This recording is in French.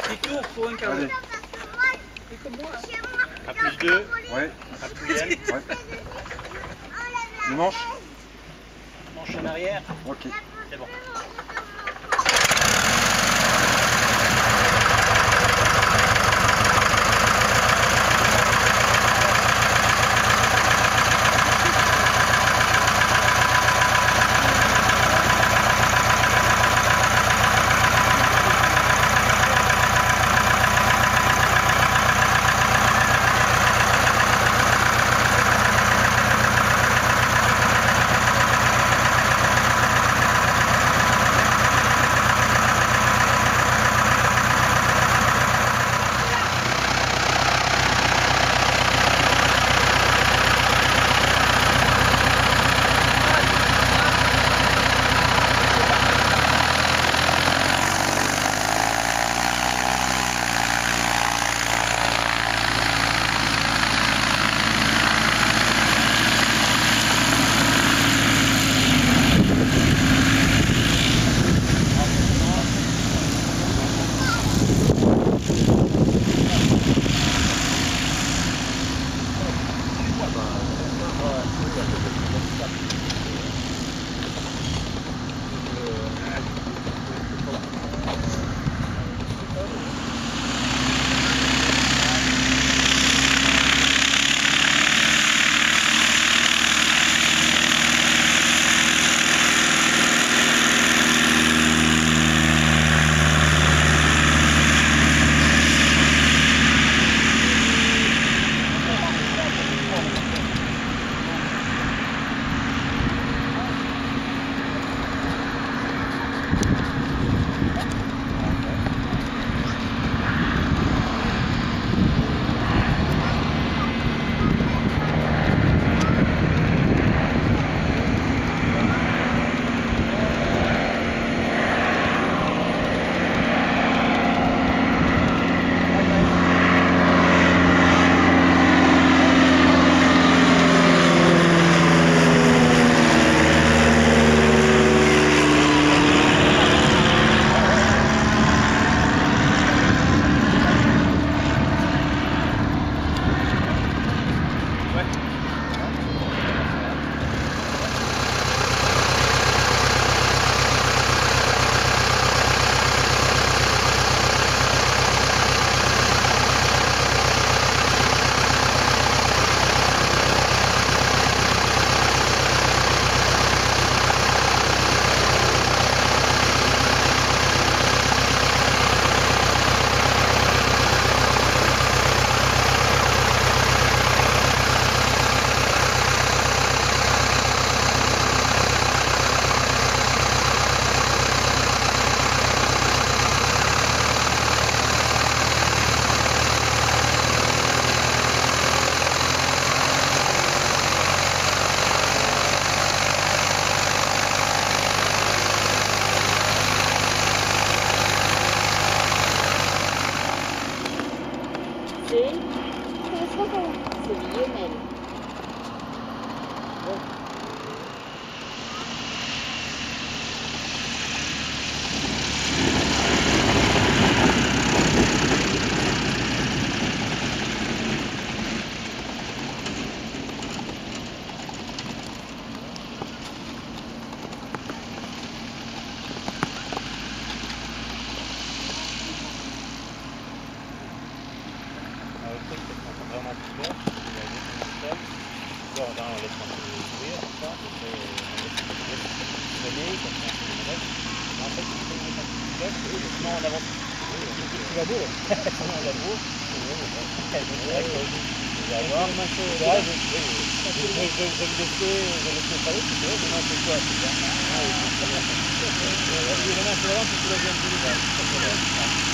petit tour pour un quart d'heure. C'est comme moi. À plus 2. Ouais. À plus 1. Ouais. Le manche. Manche en arrière. Ok. C'est bon. C'est Lionel. Vraiment plus clair, il a des systèmes. Là, on laisse un peu courir, comme ça, après, on laisse traîner, comme ça, on laisse. En fait, il faut mettre un petit peu de sinon on avance. Tu vas beau, sinon on va beau. C'est vrai que je vais avoir. Je vais me laisser parler, parce que demain c'est quoi? Je vais demain c'est vraiment, puis tu vas bien me dire.